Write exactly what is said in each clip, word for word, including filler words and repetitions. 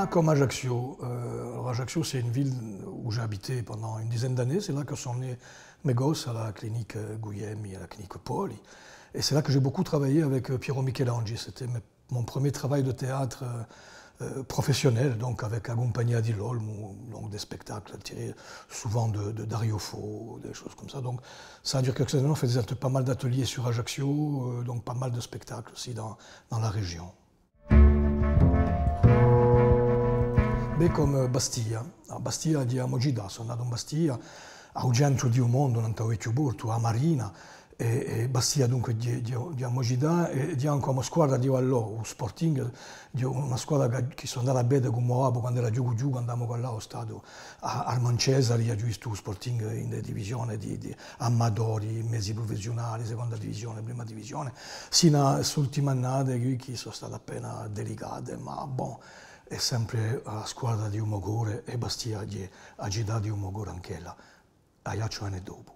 comme Ajaccio. Euh, alors Ajaccio, c'est une ville où j'ai habité pendant une dizaine d'années. C'est là que sont nés mes gosses à la clinique Guglielmi, à la clinique Poli. Et c'est là que j'ai beaucoup travaillé avec Piero Michelangi. C'était mon premier travail de théâtre euh, professionnel, donc avec la Compagnia di l'Olmo, donc des spectacles tirés souvent de, de Dario Fo, des choses comme ça. Donc ça a duré quelques années. On faisait pas mal d'ateliers sur Ajaccio, euh, donc pas mal de spectacles aussi dans, dans la région. Beh, come Bastia. A Bastia di Amogida, sono andato in Bastia, al centro di un mondo, non vecchio porto, a Marina, e, e Bastia dunque di, di, di Amogida e di anche una squadra di Vallò, un Sporting, di una squadra che sono andato a vedere con Moabo quando era giù giù, andavamo con là allo stadio a Armancesari, a giusto Sporting in divisione di, di Amadori, mezzi professionali, seconda divisione, prima divisione, sino all'ultima annata che sono state appena delicate, ma bon. È sempre la squadra di Umogore e Bastia di agità di Umogore anche là, a Iaccio anni dopo.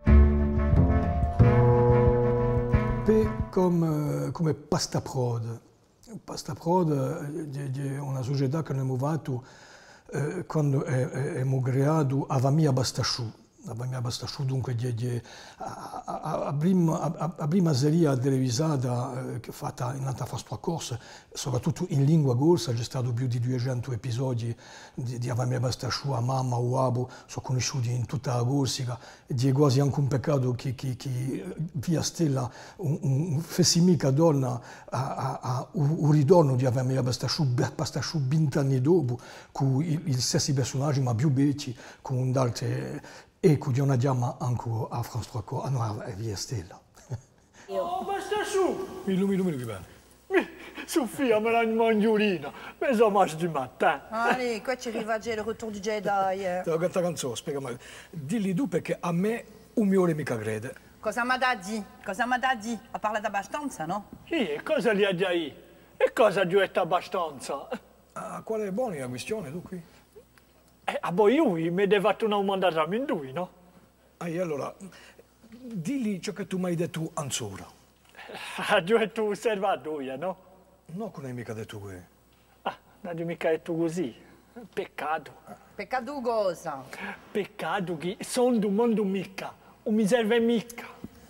Poi come, come Pastaprod, Pastaprod è una società che abbiamo fatto eh, quando abbiamo creato Avamia Bastasciù. Avamia Bastasciù dunque la prima serie televisata eh, fatta in alta fast corsa, soprattutto in lingua corsa, c'è stato più di duecento episodi di, di Avamia Bastasciù, a Mamma, a Uabo, sono conosciuti in tutta la Corsica, ed è quasi anche un peccato che, che, che via Stella un, un fessimica donna a, a, a un ritorno di Avamia Bastasciù, Bastasciù vent'anni dopo, con gli stessi personaggi ma più vecchi, con altre. E che non andiamo anche a France tre, a noi a Via Stella. Oh, Bastasciù! Illumi, illumi, che bello. Sofia, me la mangiolina, mais ça marche du matin. Allez, quoi ci arriva già il retour di Jedi? Te la canta canzone, spiegami. Dilli tu perché a me un mio mica crede. Cosa mi ha detto? Cosa mi ha detto? Ha parlato abbastanza, no? E cosa gli ha detto? E cosa ha detto abbastanza? Ah, qual è buona la questione, tu qui? Eh, a voi lui mi deve fatto una domanda in due, no? Ah, e allora, dilli ciò che tu mi hai detto ancora. Ha detto osservatoria, no? No, non hai mica detto qui. Ah, non hai mica detto così. Peccato. Peccato cosa? Peccato che sono d'un mondo mica, non mi serve mica.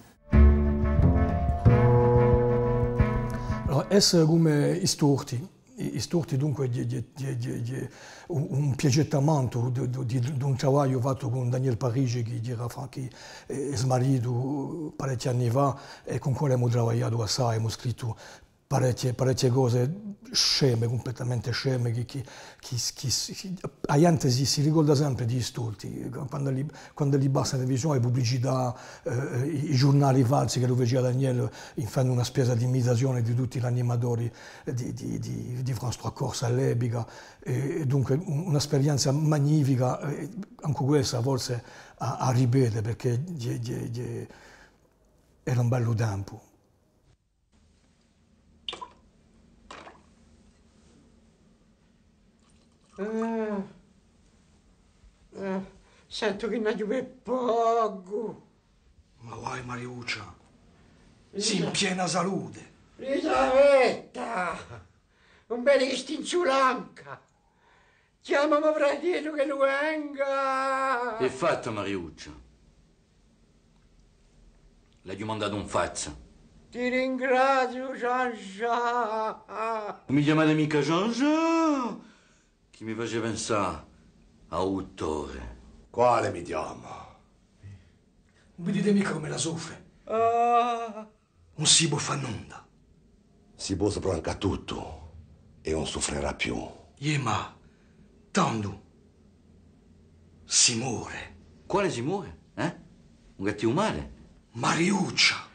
Allora, essere come i storti. I storti dunque di, di, di, di, di un piagettamento di, di, di un lavoro fatto con Daniel Parigi che era che è smarrito parecchi anni fa e con cui abbiamo lavorato assai, abbiamo scritto parecchie, parecchie cose sceme, completamente sceme, che, che, che, che la gente si, si ricorda sempre di storti, quando li, quando li basta la televisione, le pubblicità, eh, i, i giornali falsi che lo faceva Daniel, fanno una spesa di imitazione di tutti gli animatori di, di, di, di France tre Corsa all'epoca, e dunque un'esperienza magnifica, eh, anche questa forse a, a ripetere perché gli, gli, gli, era un bello tempo. Ah, ah, sento che ne piove poco. Ma vai Mariuccia, sei in piena salute. Elisabetta, un bel istinzulanca. Chiamami fratello che lo venga. Che fatta Mariuccia? L'hai domandato un faccia. Ti ringrazio, Jean-Jean. Non mi chiamate mica Jean-Jean? Chi mi faceva pensare a autore. Quale mi chiama? Non vedete mica come la soffre. Ah. Non si può fare nulla. Si può sopravvivere a tutto e non soffrirà più. Ie ma, tanto, si muore. Quale si muore? Eh? Un cattivo male? Mariuccia.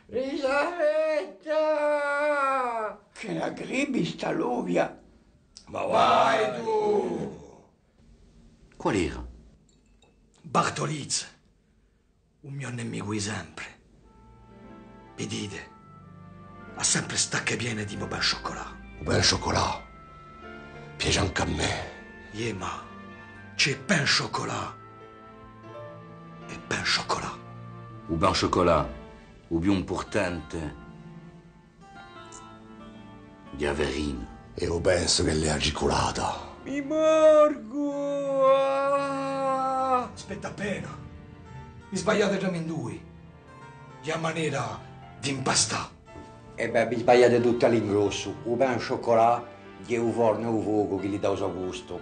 Elisabetta! Che la gribi sta l'uvia. Ma vai tu! Qual era? Bartolizze, un mio nemico di sempre. Vedete, ha sempre stacche piene di bel cioccolato. Un bel cioccolato. Piace anche a me. Ie ma, c'è ben cioccolato. E ben cioccolato. Un ben chocolat, ou bien importante di Averino. Io penso che l'è agicolata. Mi morgo! Ah! Aspetta appena. Vi sbagliate già in due. C'è maniera di impastare. E beh, vi sbagliate tutto all'ingrosso. Un pain au chocolat, di un forno e un fuoco che gli dà il suo gusto.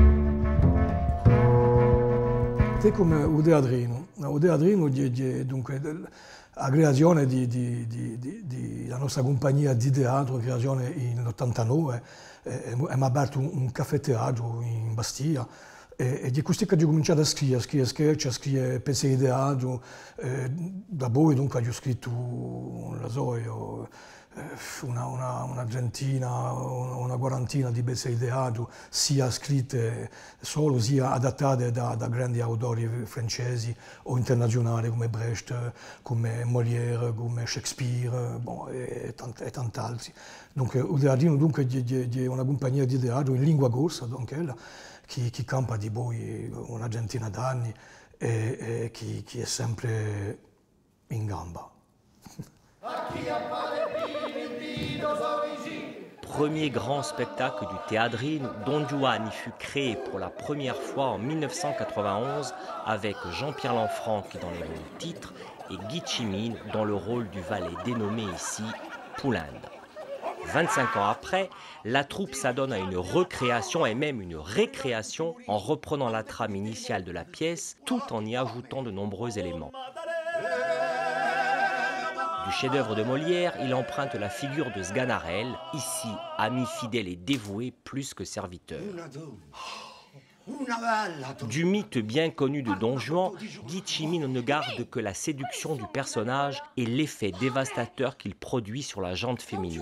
Te come o teatrino. O teatrino è dunque la creazione di, di, di, di, di la nostra compagnia di teatro, creazione nell'ottantanove, abbiamo aperto un, un caffè teatro in Bastia e, e di questo che ho cominciato a scrivere, a scrivere sketch, a scrivere pezzi di teatro. Eh, da poi dunque ho scritto, non lo so, io, una, una, una trentina, una quarantina di pezzi di teatro, sia scritte solo, sia adattate da, da grandi autori francesi o internazionali come Brecht, come Molière, come Shakespeare, bon, e, tant, e tant'altri. Dunque, il teatrino dunque è una compagnia di teatro in lingua corsa, donc, che, che campa di poi una trentina d'anni e, e che, che è sempre in gamba. Premier grand spectacle du Teatrino, Don Giovanni fut créé pour la première fois en mille neuf cent quatre-vingt-onze avec Jean-Pierre Lanfranchi dans les rôles titres et Guy Chimine dans le rôle du valet dénommé ici Poulinde. vingt-cinq ans après, la troupe s'adonne à une recréation et même une récréation en reprenant la trame initiale de la pièce tout en y ajoutant de nombreux éléments. Du chef-d'œuvre de Molière, il emprunte la figure de Sganarelle, ici ami fidèle et dévoué plus que serviteur. Du mythe bien connu de Don Juan, Guy Chimine ne garde que la séduction du personnage et l'effet dévastateur qu'il produit sur la gente féminine.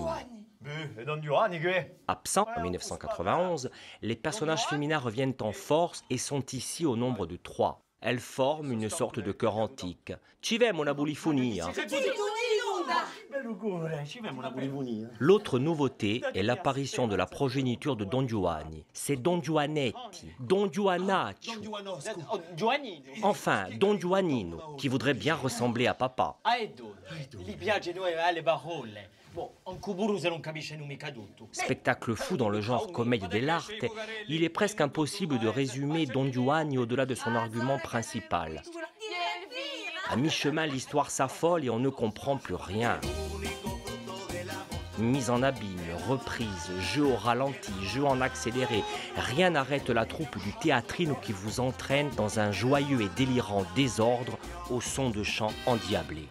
Absent en mille neuf cent quatre-vingt-onze, les personnages féminins reviennent en force et sont ici au nombre de trois. Elles forment une sorte de chœur antique. Ci vemo una bulifonia. L'autre nouveauté est l'apparition de la progéniture de Don Giovanni. C'est Don Giovanetti, Don Giovanaccio, enfin Don Giovannino, qui voudrait bien ressembler à papa. Spectacle fou dans le genre comédie dell'arte, il est presque impossible de résumer Don Giovanni au-delà de son argument principal. À mi-chemin, l'histoire s'affole et on ne comprend plus rien. Mise en abîme, reprise, jeu au ralenti, jeu en accéléré, rien n'arrête la troupe du Teatrino qui vous entraîne dans un joyeux et délirant désordre au son de chants endiablés.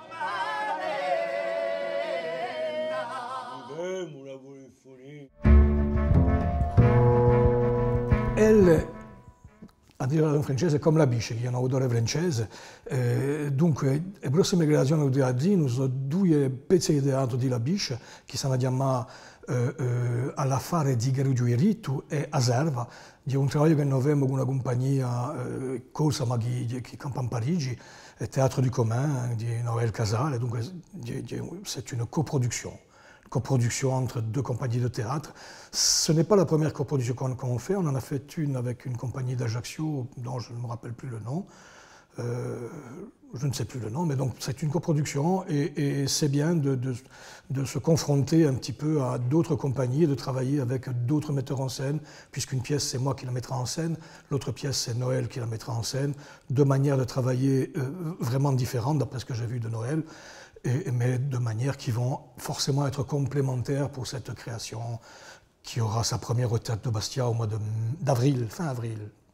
Elle, a dire in francese, come la Biche, che è un autore francese. Eh, dunque, le prossime creazioni del Teatrino sono due pezzi di teatro di La Biche, che sono chiamati eh, eh, All'affare di Garugio Iritu e A Serva, di un lavoro che noi abbiamo con una compagnia eh, corsa, ma che, che campa a Parigi, il Teatro du Commun di Noël Casale, dunque c'est une coproduction. coproduction entre deux compagnies de théâtre. Ce n'est pas la première coproduction qu'on qu'on fait, on en a fait une avec une compagnie d'Ajaccio dont je ne me rappelle plus le nom. Euh, je ne sais plus le nom, mais donc c'est une coproduction et, et c'est bien de, de, de se confronter un petit peu à d'autres compagnies et de travailler avec d'autres metteurs en scène, puisqu'une pièce c'est moi qui la mettrai en scène, l'autre pièce c'est Noël qui la mettra en scène, deux manières de travailler euh, vraiment différentes d'après ce que j'ai vu de Noël. Et, mais de manière qui vont forcément être complémentaires pour cette création qui aura sa première retraite de Bastia au mois d'avril, fin avril.